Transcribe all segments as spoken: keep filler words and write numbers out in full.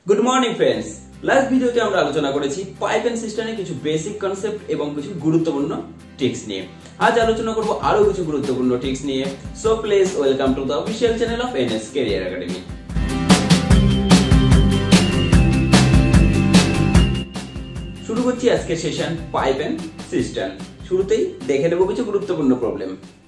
Good morning friends. Last ভিডিওতে আমরা আলোচনা করেছি পাইপ এন্ড সিস্টেমের কিছু বেসিক কনসেপ্ট এবং কিছু গুরুত্বপূর্ণ ট্রিক্স নিয়ে। আজ আলোচনা করব আরো কিছু গুরুত্বপূর্ণ ট্রিক্স নিয়ে। So please welcome to the official channel of NS career academy. শুরু করছি আজকের সেশন পাইপ এন্ড সিস্টেম। শুরুতেই দেখে নেব কিছু গুরুত্বপূর্ণ প্রবলেম।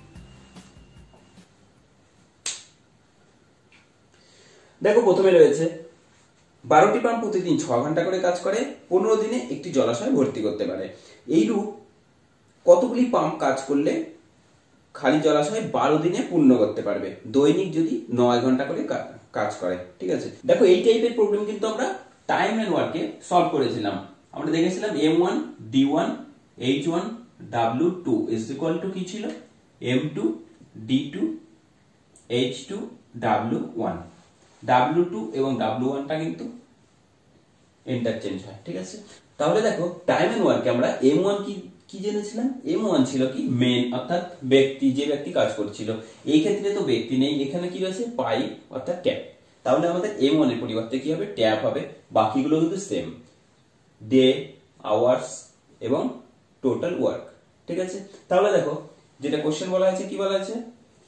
দেখো, প্রথমে রয়েছে বারোটি পাম্প প্রতিদিন ছ ঘন্টা করে কাজ করে, পনেরো দিনে একটি জলাশয় ভর্তি করতে পারে। এইরূপ কতগুলি পাম্প কাজ করলে খালি জলাশয় বারো দিনে পূর্ণ করতে পারবে, দৈনিক যদি নয় ঘন্টা করে কাজ করে। ঠিক আছে, দেখো এই টাইপের প্রবলেম কিন্তু আমরা টাইম এন্ড ওয়ার্কে সলভ করেছিলাম। আমরা দেখেছিলাম M one D one H one W two is equal to কি ছিল, M two D two H two W one. W two এবং ডাব্লিউ ওয়ান টা কিন্তু ইন্টারচেঞ্জ হয়। ঠিক আছে, তাহলে দেখো টাইম এন্ড ওয়ার্কে আমরা এম ওয়ান কি কি জেনেছিলাম, এম ওয়ান ছিল কি মেন, অর্থাৎ ব্যক্তি, যে ব্যক্তি কাজ করছিল। এই ক্ষেত্রে তো ব্যক্তি নেই, এখানে কি রয়েছে পাইপ অর্থাৎ ট্যাপ। তাহলে আমাদের এম ওয়ান এর পরিবর্তে কি হবে, ট্যাপ হবে। বাকিগুলো কিন্তু সেম, ডে, আওয়ার্স এবং টোটাল ওয়ার্ক। ঠিক আছে, তাহলে দেখো যেটা কোশ্চেন বলা আছে, কি বলা আছে,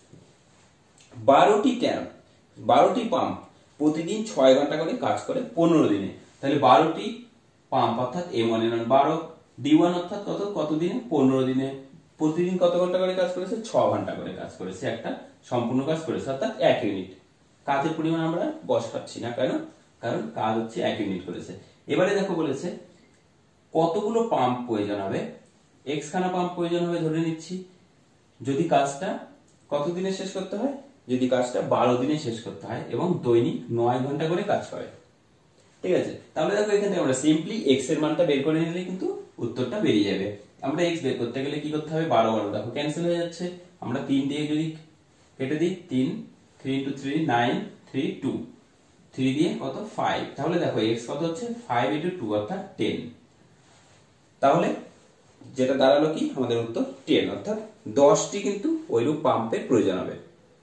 বারোটি ট্যাপ বারোটি পাম্প প্রতিদিন ছয় ঘন্টা করে কাজ করে পনেরো দিনে। তাহলে বারোটি পাম্প অর্থাৎ এম ওয়ান এর মান বারো, ডি ওয়ান অর্থাৎ কত কত দিনে, পনেরো দিনে। প্রতিদিন কত ঘন্টা করে কাজ করেছে, ছ ঘন্টা করে কাজ করেছে, একটা সম্পূর্ণ কাজ করেছে, অর্থাৎ এক ইউনিট। কাজের পরিমাণ আমরা বসাচ্ছি না, কেন, কারণ কাজ হচ্ছে এক ইউনিট করেছে। এবারে দেখো বলেছে কতগুলো পাম্প প্রয়োজন হবে, এক্স খানা পাম্প প্রয়োজন হবে ধরে নিচ্ছি, যদি কাজটা কত দিনে শেষ করতে হয়, যদি কাজটা বারো দিনে শেষ করতে হয় এবং দৈনিক নয় ঘন্টা করে কাজ করে। ঠিক আছে, তাহলে দেখো এখানে আমরা সিম্পলি এক্স এর মানটা বের করে নিলে কিন্তু উত্তরটা বেরিয়ে যাবে। আমরা এক্স বের করতে গেলে কি করতে হবে, বারো বারো দেখো ক্যান্সেল হয়ে যাচ্ছে। আমরা তিন দিয়ে যদি কেটে দিই, তিন, three into three nine, three two, থ্রি দিয়ে কত ফাইভ। তাহলে দেখো এক্স কত হচ্ছে, ফাইভ ইন্টু টু অর্থাৎ টেন। তাহলে যেটা দাঁড়ালো কি, আমাদের উত্তর টেন, অর্থাৎ দশটি কিন্তু ওইরূপ পাম্পের প্রয়োজন হবে।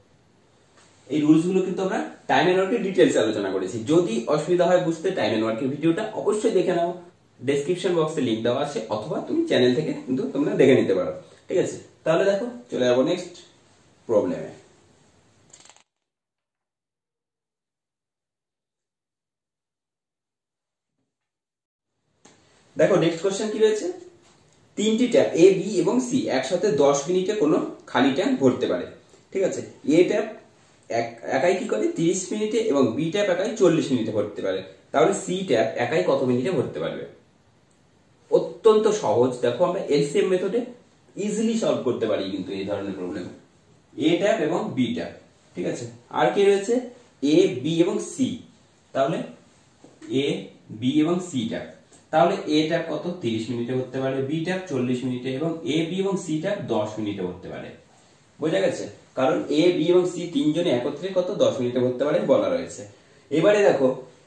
এই রুলস গুলো কিন্তু আমরা টাইম এন্ড ওয়ার্কের ডিটেইলস আলোচনা করেছি। যদি অসুবিধা হয় বুঝতে, টাইম এন্ড ওয়ার্কের ভিডিওটা অবশ্যই দেখে নাও, ডেসক্রিপশন বক্সে লিংক দেওয়া আছে, অথবা তুমি চ্যানেল থেকে কিন্তু তোমরা দেখে নিতে পারো। ঠিক আছে, তাহলে দেখো চলে যাবো নেক্সট প্রবলেমে। দেখো নেক্সট কোশ্চেন কি রয়েছে, তিনটি ট্যাপ এ, বি এবং সি একসাথে দশ মিনিটে কোনো খালি ট্যাঙ্ক ভরতে পারে। ঠিক আছে, এ ট্যাপ একাই কি করে তিরিশ মিনিটে এবং বি ট্যাপ একাই চল্লিশ মিনিটে ভরতে পারে। তাহলে সি ট্যাপ একাই কত মিনিটে ভরতে পারবে? অত্যন্ত সহজ। দেখো আমরা এলসিএম মেথডে ইজিলি সলভ করতে পারি কিন্তু এই ধরনের প্রবলেম। এ ট্যাপ এবং বি ট্যাপ। ঠিক আছে, আর কি রয়েছে, এ, বি এবং সি। তাহলে এ, বি এবং সি ট্যাপ। তাহলে এ ট্যাপ কত তিরিশ মিনিটে ভরতে পারে, বি ট্যাপ চল্লিশ মিনিটে এবং এ, বি এবং সি ট্যাপ দশ মিনিটে ভরতে পারে। বোঝা গেছে, কারণ এ, বি এবং সি তিনজনে একত্রে কত দশ মিনিটে ভরতে পারে বলা রয়েছে। এবারে দেখো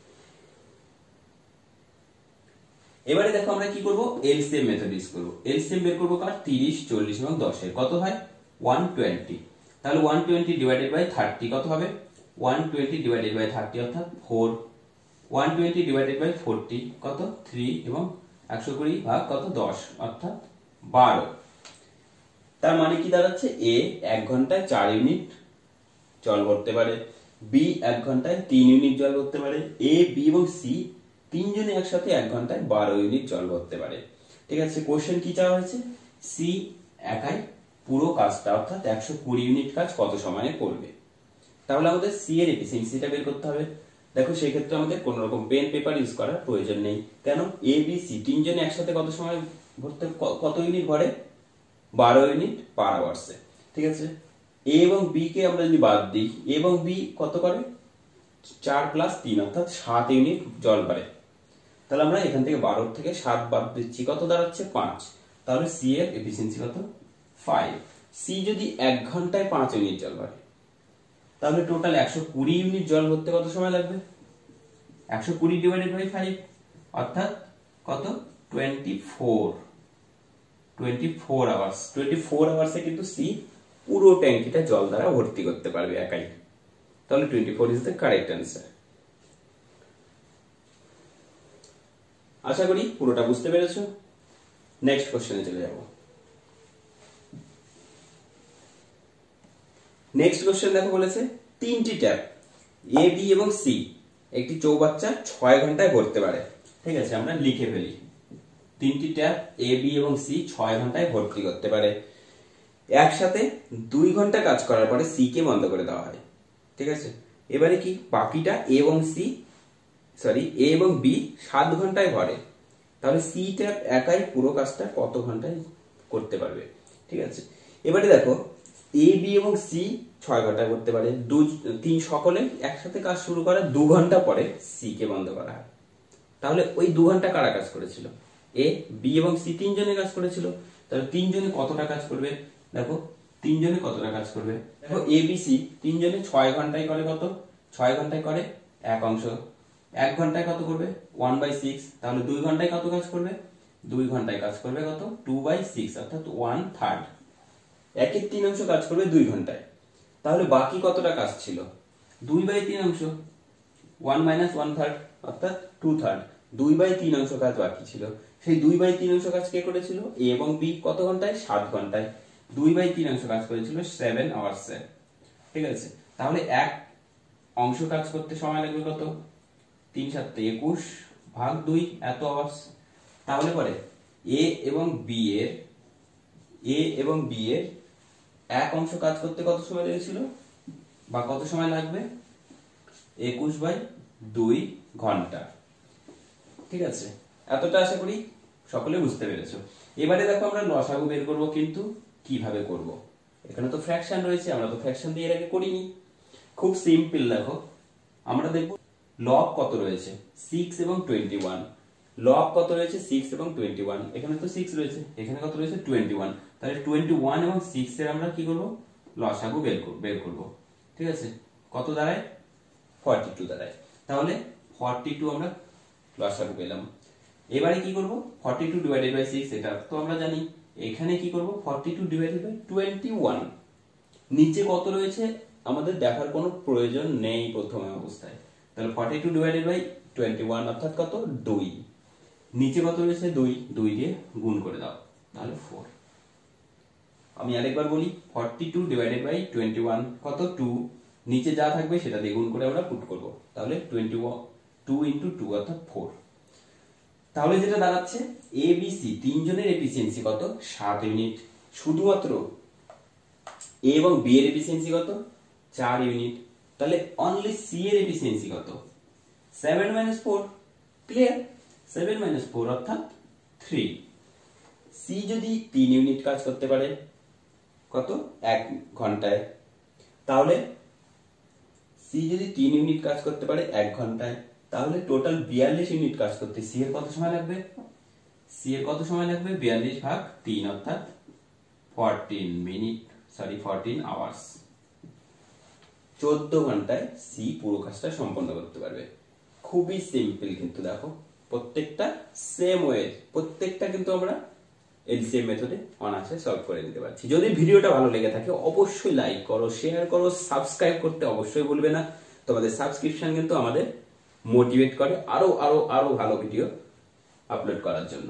এবারে দেখো আমরা কি করব, এলসিএম মেথড ইউজ করব। এলসিএম বের করব কার, তিরিশ, চল্লিশ এবং দশ এর কত হয় একশো বিশ। তাহলে একশো বিশ ডিভাইডেড বাই থার্টি কত হবে, একশো বিশ ডিভাইডেড বাই থার্টি অর্থাৎ ফোর, একশো বিশ ডিভাইডেড বাই ফোরটি কত থ্রি এবং একশো কুড়ি ভাগ কত দশ অর্থাৎ বারো। তার মানে কি দাঁড়াচ্ছে, এ এক ঘন্টায় চার ইউনিট জল ভরতে পারে, বি এক ঘন্টায় তিন ইউনিট জল ভরতে পারে, এ, বি এবং সি তিনজনে একসাথে এক ঘন্টায় বারো ইউনিট জল ভরতে পারে। ঠিক আছে, কোশ্চেন কি চাওয়া হয়েছে, সি একাই পুরো কাজটা অর্থাৎ একশো কুড়ি ইউনিট কাজ কত সময়ে করবে। তাহলে আমাদের সি এর এফিসিয়েন্সিটা বের করতে হবে। দেখো সেই ক্ষেত্রে আমাদের কোন রকম পেন পেপার ইউজ করার প্রয়োজন নেই, কেন, এ, বি, সি তিনজনে একসাথে কত সময় ভরতে, কত ইউনিট ভরে, বারো ইউনিট পার আওয়ার্সে। ঠিক আছে, এ এবং বি কে আমরা যদি বাদ দিই, এ এবং বি কত করে, চার প্লাস তিন অর্থাৎ সাত ইউনিট জল ভরে। তাহলে আমরা এখান থেকে বারো থেকে সাত বাদ দিচ্ছি, কত দাঁড়াচ্ছে পাঁচ। তাহলে সি এর এফিসিয়েন্সি কত, ফাইভ। সি যদি এক ঘন্টায় পাঁচ ইউনিট জল ভরে, তাহলে টোটাল একশো কুড়ি ইউনিট জল ভরতে কত সময় লাগবে, একশো কুড়ি ডিভাইডেড বাই ফাইভ অর্থাৎ কত twenty four twenty four hours. Twenty four আওয়ার্সে কিন্তু সি পুরো ট্যাঙ্কিটা জল দ্বারা ভর্তি করতে পারবে একাই। তাহলে twenty four is the correct answer. আশা করি পুরোটা বুঝতে পেরেছো। নেক্সট কোশ্চেনে চলে যাব। নেক্সট কোশ্চেন দেখো বলেছে তিনটি ট্যাপ এ বি এবং সি একটি চৌবাচ্চা ছয় ঘন্টায় ভরতে পারে। ঠিক আছে, আমরা লিখে ফেলি। তিনটি ট্যাপ এ বি এবং সি ছয় ঘন্টায় ভর্তি করতে পারে। একসাথে দুই ঘন্টা কাজ করার পরে সি কে বন্ধ করে দেওয়া হয়। ঠিক আছে, এবারে কি বাকিটা এ এবং সি সরি এ এবং বি সাত ঘন্টায় ভরে, তাহলে সি ট্যাপ একাই পুরো কাজটা কত ঘন্টায় করতে পারবে। ঠিক আছে, এবারে দেখো এ বি এবং সি ছয় ঘন্টায় করতে পারে, দু তিন সকলে একসাথে কাজ শুরু করে দু ঘন্টা পরে সি কে বন্ধ করা হয়। তাহলে ওই দু ঘন্টা কারা কাজ করেছিল? এ বি এবং সি তিনজনে কাজ করেছিল। তাহলে তিনজনে কতটা কাজ করবে? দেখো তিনজনে কতটা কাজ করবে, দেখো এ বি সি তিনজনে ছয় ঘন্টায় করে কত? ছয় ঘন্টায় করে এক অংশ, এক ঘন্টায় কত করবে? One by six. তাহলে দুই ঘন্টায় কত কাজ করবে? দুই ঘন্টায় কাজ করবে কত? টু বাই সিক্স, অর্থাৎ ওয়ান থার্ড। একের তিন অংশ কাজ করবে দুই ঘন্টায়। তাহলে বাকি কতটা কাজ ছিল? দুই বাই তিন অংশ, ওয়ান মাইনাস ওয়ান থার্ড, অর্থাৎ টু থার্ড। দুই বাই তিন অংশ কাজ বাকি ছিল। সেই দুই বাই তিন অংশ কাজ কে করেছিল? এ এবং বি। কত ঘন্টায়? সাত ঘন্টায়। দুই বাই তিন অংশ কাজ করেছিল সেভেন আওয়ার্সে। ঠিক আছে, তাহলে এক অংশ কাজ করতে সময় লাগবে কত? তিন সাতটা একুশ ভাগ দুই, এত আওয়ার্স। তাহলে পরে এ এবং বি এর এ এবং বি এর এক অংশ কাজ করতে কত সময় লেগেছিল বা কত সময় লাগবে? একুশ বাই দুই ঘন্টা। ঠিক আছে, এতটা আশা করি সকলে বুঝতে পেরেছো। এবারে দেখো আমরা লসাগু বের করব, কিন্তু কিভাবে করব? এখানে তো ফ্র্যাকশন রয়েছে, আমরা তো ফ্র্যাকশন দিয়ে এর আগে করিনি। খুব সিম্পল, দেখো আমরা দেখব লব কত রয়েছে, সিক্স এবং টোয়েন্টি ওয়ান। লব কত রয়েছে? সিক্স এবং টোয়েন্টি ওয়ান। এখানে তো সিক্স রয়েছে, এখানে কত রয়েছে? Twenty one. তাহলে টোয়েন্টি ওয়ান এবং সিক্স এর আমরা কি করব? লসাগু বের করব বের করব ঠিক আছে, কত দাঁড়ায়? ফর্টি টু দাঁড়ায়। তাহলে ফর্টি টু আমরা লসাগু পেলাম। এবারে কি করব? Forty two divided by six, এটা তো আমরা জানি। এখানে কি করব? Forty two divided by twenty one. নিচে কত রয়েছে আমাদের দেখার কোনো প্রয়োজন নেই প্রথম অবস্থায়। তাহলে forty two divided by twenty one অর্থাৎ কত? দুই। নিচে কত রয়েছে? দুই। দুই দিয়ে গুণ করে দাও, তাহলে ফোর। আমি আরেকবার বলি, forty two divided by twenty one কত? টু। নিচে যা থাকবে সেটা দিয়ে গুণ করে আমরা পুট করব, তাহলে twenty one two into two অর্থাৎ ফোর। তাহলে যেটা দাঁড়াচ্ছে এ বি সি তিনজনের এফিসিয়েন্সি কত? সাত ইউনিট। শুধুমাত্র এ এবং বি এর এফিসিয়েন্সি কত? চার ইউনিট। তাহলে অনলি সি এর এফিসিয়েন্সি কত? Seven minus four. Clear? Seven minus four অর্থাৎ থ্রি। সি যদি তিন ইউনিট কাজ করতে পারে কত? এক ঘন্টায়, তাহলে সি যদি তিন ইউনিট কাজ করতে পারে এক ঘন্টায়, তাহলে টোটাল বিয়াল্লিশ ইউনিট কাজ করতে সি এর কত সময় লাগবে? সি এর কত সময় লাগবে? বিয়াল্লিশ ভাগ তিন অর্থাৎ fourteen minute sorry fourteen hours. চোদ্দ ঘন্টায় সি পুরো কাজটা সম্পন্ন করতে পারবে। খুবই সিম্পল, কিন্তু দেখো প্রত্যেকটা সেম ওয়ে, প্রত্যেকটা কিন্তু আমরা এলসিএম মেথডে অনায়াসে সলভ করে নিতে পারছি। যদি ভিডিওটা ভালো লেগে থাকে অবশ্যই লাইক করো, শেয়ার করো, সাবস্ক্রাইব করতে অবশ্যই ভুলবে না। তোমাদের সাবস্ক্রিপশন কিন্তু আমাদের মোটিভেট করে আরো আরো আরো ভালো ভিডিও আপলোড করার জন্য।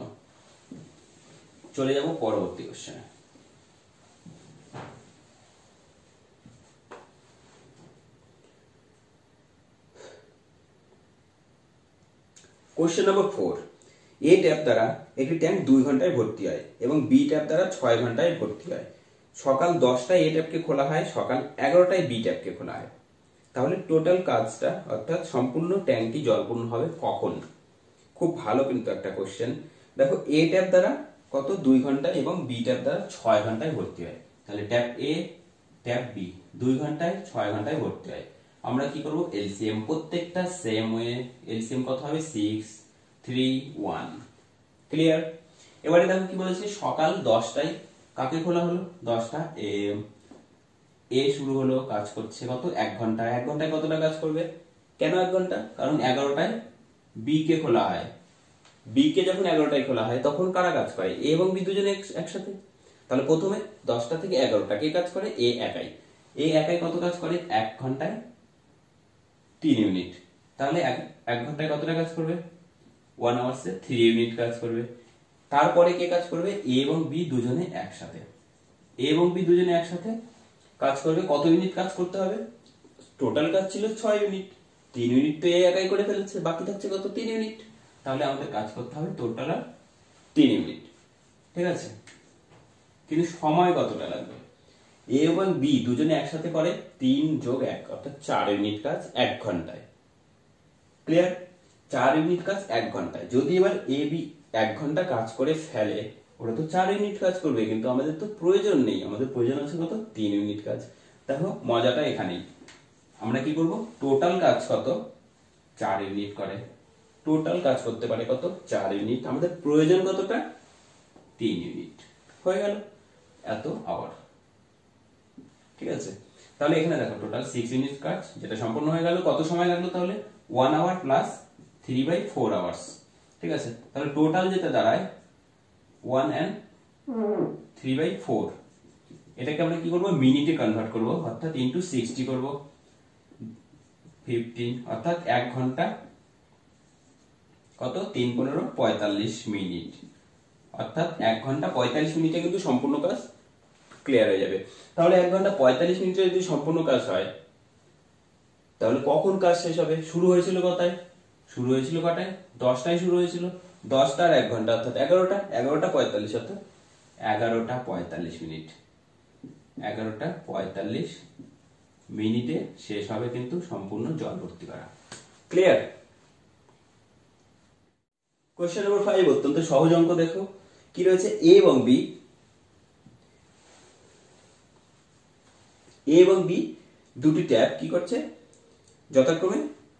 চলে যাব পরবর্তী কোশ্চেনে। Question number four. A tap দ্বারা একটি ট্যাঙ্ক দুই ঘন্টায় ভর্তি হয় এবং বি ট্যাপ দ্বারা ছয় ঘন্টায় ভর্তি হয়। সকাল দশটায় এ ট্যাপকে খোলা হয়, সকাল এগারোটায় বি ট্যাপকে খোলা হয়। তাহলে টোটাল কাজটা অর্থাৎ সম্পূর্ণ ট্যাঙ্কটি জলপূর্ণ হবে কখন? খুব ভালো কিন্তু একটা কোশ্চেন। দেখো এ ট্যাপ দ্বারা কত? দুই ঘন্টা এবং বি ট্যাপ দ্বারা ছয় ঘন্টায় ভর্তি হয়। তাহলে ট্যাপ এ ট্যাপ বি দুই ঘন্টায় ছয় ঘন্টায় ভর্তি হয়। আমরা কি করব? এলসিএম প্রত্যেকটা সেম ওয়ে। এলসিএম কত হবে? Six three one. ক্লিয়ার? এবারে দেখো কি বলেছে, সকাল দশটায় কাকে খোলা হলো? দশটা এম। এ শুরু হলো, কাজ করছে কত? এক ঘন্টা। এক ঘন্টায় কতটা কাজ করবে? কেন এক ঘন্টা? কারণ এগারোটায় বি কে খোলা হয়। বি কে যখন এগারোটায় খোলা হয় তখন কারা কাজ করে? এ এবং বি দুজনে একসাথে। তাহলে প্রথমে দশটা থেকে এগারোটা কে কাজ করে? এ একাই। এ একাই কত কাজ করে? এক ঘন্টায় তিন ইউনিট। তাহলে এক ঘন্টায় কতটা কাজ করবে? ওয়ান আওয়ার্সে থ্রি ইউনিট কাজ করবে। তারপরে কে কাজ করবে? এ এবং বি দুজনে একসাথে। এ এবং বি দুজনে একসাথে কাজ করবে। কত ইউনিট কাজ করতে হবে? টোটাল কাজ ছিল ছয় ইউনিট, তিন ইউনিট তো এ একাই করে ফেলেছে, বাকি থাকছে কত? তিন ইউনিট। তাহলে আমাদের কাজ করতে হবে টোটাল আর তিন ইউনিট, ঠিক আছে? কিন্তু সময় কতটা লাগবে? এ এবং বি দুজনে একসাথে করে তিন যোগ এক অর্থাৎ চার ইউনিট কাজ এক ঘন্টায়। ক্লিয়ার? চার ইউনিট কাজ এক ঘন্টায়। যদি এবার এ বি এক ঘন্টা কাজ করে ফেলে, ওরা তো চার ইউনিট কাজ করবে, কিন্তু আমাদের তো প্রয়োজন নেই, আমাদের প্রয়োজন আছে কত? তিন ইউনিট কাজ। দেখো মজাটা এখানেই। আমরা কি করব? টোটাল কাজ কত? চার ইউনিট করে। টোটাল কাজ করতে পারে কত? চার ইউনিট। আমাদের প্রয়োজন কতটা? তিন ইউনিট। হয়ে গেল এত আওয়ার, ঠিক আছে? তাহলে এখানে দেখো টোটাল সিক্স ইউনিট কাজ যেটা সম্পন্ন হয়ে গেল। কত সময় লাগলো তাহলে? One hour plus three by four hours, ঠিক আছে? তাহলে টোটাল যেটা দাঁড়ায় one and three by four, এটাকে আমরা কি করবো? মিনিটে কনভার্ট করবো, অর্থাৎ ইন্টু সিক্সটি করবো, ফিফটিন, অর্থাৎ এক ঘন্টা কত? তিন পনেরো পঁয়তাল্লিশ মিনিট, অর্থাৎ এক ঘন্টা পঁয়তাল্লিশ মিনিটে কিন্তু সম্পূর্ণ কাজ ক্লিয়ার হয়ে যাবে। তাহলে এক ঘন্টা পঁয়তাল্লিশ মিনিটে যদি সম্পূর্ণ কাজ হয়, তাহলে কখন কাজ শেষ হবে? শুরু হয়েছিল কটায়? শুরু হয়েছিল কটায়? দশটায় শুরু হয়েছিল। দশটা আর এক ঘন্টা অর্থাৎ এগারোটা, এগারোটা পঁয়তাল্লিশ অর্থাৎ এগারোটা পঁয়তাল্লিশ মিনিট। এগারোটা পঁয়তাল্লিশ মিনিটে শেষ হবে কিন্তু সম্পূর্ণ জল ভর্তি করা। ক্লিয়ার? কোশ্চেন নম্বর ফাইভ অত্যন্ত সহজ অঙ্ক। দেখো কি রয়েছে? এ এবং বি, এ এবং বি দুটি ট্যাপ কি করছে? যথাক্রমে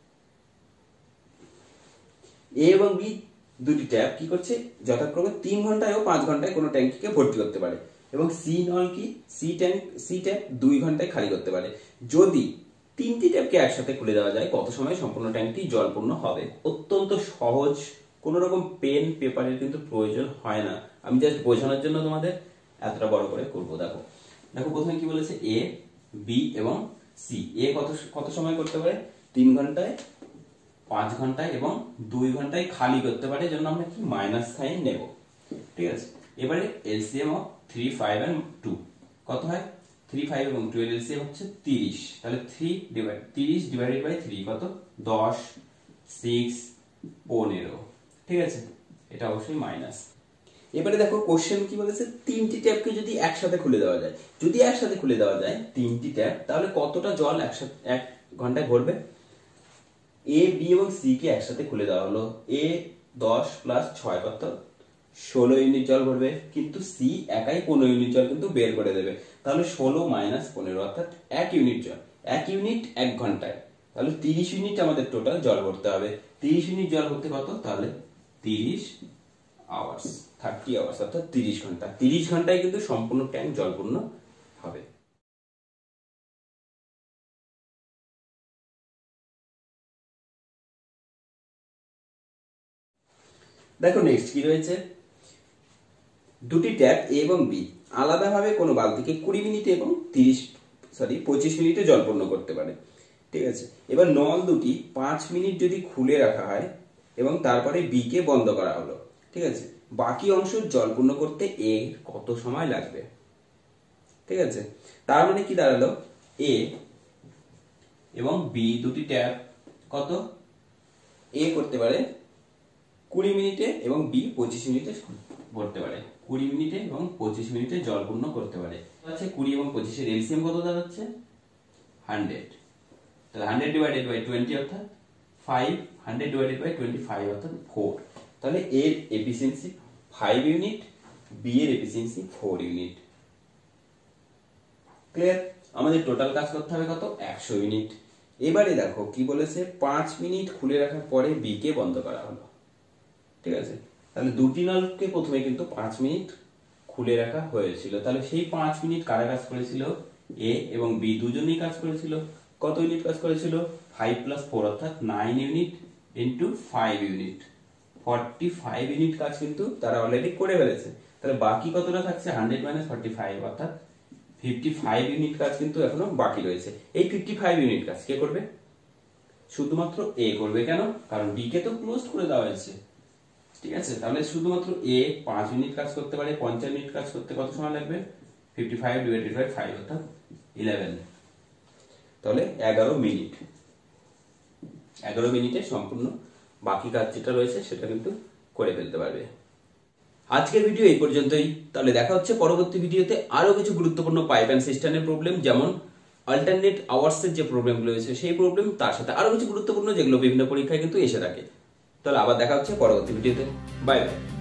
এ এবং বি দুটি ট্যাপ কি করছে? যথাক্রমে তিন ঘন্টায় ও পাঁচ ঘন্টায় কোনো ট্যাঙ্কিকে ভর্তি করতে পারে, এবং সি নল কি? সি ট্যাঙ্ক সি ট্যাপ দুই ঘন্টায় খালি করতে পারে। যদি তিনটি ট্যাপকে একসাথে খুলে দেওয়া যায়, কত সময় সম্পূর্ণ ট্যাঙ্কটি জলপূর্ণ হবে? অত্যন্ত সহজ, কোন রকম পেন পেপারের কিন্তু প্রয়োজন হয় না। আমি জাস্ট বোঝানোর জন্য তোমাদের এতটা বড় করে করবো। দেখো দেখো প্রথমে কি বলেছে? এ, বি এবং সি। এ কত কত সময় করতে পারে? তিন ঘন্টায়, পাঁচ ঘন্টায় এবং দুই ঘন্টায় খালি করতে পারে, জন্য আমরা কি মাইনাস সাইন নেব, ঠিক আছে? এবারে LCM of three five and two কত হয়? থ্রি ফাইভ এবং টু এর এলসিএম হচ্ছে তিরিশ। তাহলে থ্রি ডিভাইড তিরিশ ডিভাইডেড বাই থ্রি কত? দশ, সিক্স, পনেরো, ঠিক আছে? এটা অবশ্যই মাইনাস। এবারে দেখো কোশ্চেন কি বলেছে? তিনটি ট্যাপকে যদি একসাথে খুলে দেওয়া যায়, যদি একসাথে খুলে দেওয়া যায় তিনটি ট্যাপ, তাহলে কতটা জল একসাথে এক ঘন্টায় ভরবে? এ, বি এবং সি কে একসাথে খুলে দেওয়া হলো। এ দশ প্লাস ছয় কত? ষোলো ইউনিট জল ভরবে, কিন্তু সি একাই পনেরো ইউনিট জল কিন্তু বের করে দেবে। তাহলে ষোলো মাইনাস পনেরো অর্থাৎ এক ইউনিট জল, এক ইউনিট এক ঘন্টায়, তাহলে তিরিশ ইউনিট আমাদের টোটাল জল ভরতে হবে। তিরিশ ইউনিট জল ভরতে কত? তাহলে তিরিশ আওয়ার্স, থার্টি আওয়ার্স অর্থাৎ তিরিশ ঘন্টা। তিরিশ ঘন্টায় কিন্তু সম্পূর্ণ ট্যাঙ্ক জলপূর্ণ হবে। দেখো নেক্সট কি রয়েছে? দুটি ট্যাপ এ এবং বি আলাদাভাবে কোনো বালতিকে কুড়ি মিনিট এবং তিরিশ সরি পঁচিশ মিনিটে জলপূর্ণ করতে পারে, ঠিক আছে? এবার নল দুটি পাঁচ মিনিট যদি খুলে রাখা হয় এবং তারপরে বি কে বন্ধ করা হলো, ঠিক আছে? বাকি অংশ জলপূর্ণ করতে এ কত সময় লাগবে? ঠিক আছে, তার মানে কি দাঁড়ালো? এ এবং বি দুটি ট্যাপ কত? এ করতে পারে কুড়ি মিনিটে এবং বি পঁচিশ মিনিটে ভরতে পারে। কুড়ি মিনিটে এবং পঁচিশ মিনিটে জলপূর্ণ করতে পারে। আচ্ছা, কুড়ি এবং পঁচিশের এলসিএম কত দাঁড়াচ্ছে? হান্ড্রেড। তাহলে হান্ড্রেড ডিভাইডেড বাই টোয়েন্টি অর্থাৎ five, hundred divided by twenty five অর্থাৎ ফোর। তাহলে এর এফিসিয়েন্সি ফাইভ ইউনিট, বি এর এফিসিয়েন্সি ফোর ইউনিট। ক্লিয়ার? আমাদের টোটাল কাজ করতে হবে কত? একশো ইউনিট। এবারে দেখো কি বলেছে? পাঁচ মিনিট খুলে রাখার পরে বি কে বন্ধ করা হলো, ঠিক আছে? তাহলে দুটি নলকে প্রথমে কিন্তু পাঁচ মিনিট খুলে রাখা হয়েছিল। তাহলে সেই পাঁচ মিনিট কারা কাজ করেছিল? এ এবং বি দুজনেই কাজ করেছিল। কত ইউনিট কাজ করেছিল? ফাইভ প্লাস ফোর অর্থাৎ nine unit into five unit, forty five unit কাজ কিন্তু তারা অলরেডি করে ফেলেছে। তাহলে বাকি কতটা থাকছে? হান্ড্রেড মাইনাস ফর্টি ফাইভ অর্থাৎ ফিফটি ফাইভ ইউনিট কাজ কিন্তু এখনো বাকি রয়েছে। এই ফিফটি ফাইভ ইউনিট কাজ কে করবে? শুধুমাত্র এ করবে। কেন? কারণ বি কে তো ক্লোজ করে দেওয়া হয়েছে। ঠিক আছে, তাহলে শুধুমাত্র এ পাঁচ মিনিট কাজ করতে পারে, পঞ্চাশ মিনিট কাজ করতে কত সময় লাগবে? Fifty five divided by five অর্থাৎ ইলেভেন, তাহলে এগারো মিনিট। এগারো মিনিটে সম্পূর্ণ বাকি কাজ যেটা রয়েছে সেটা কিন্তু করে ফেলতে পারবে। আজকের ভিডিও এই পর্যন্তই, তাহলে দেখা হচ্ছে পরবর্তী ভিডিওতে আরো কিছু গুরুত্বপূর্ণ পাইপ অ্যান্ড সিস্টেমের প্রবলেম, যেমন অল্টারনেট আওয়ার্সের যে প্রবলেমগুলো রয়েছে সেই প্রবলেম, তার সাথে আরো কিছু গুরুত্বপূর্ণ যেগুলো বিভিন্ন পরীক্ষায় কিন্তু এসে থাকে। তাহলে আবার দেখা হচ্ছে পরবর্তী ভিডিওতে। Bye by.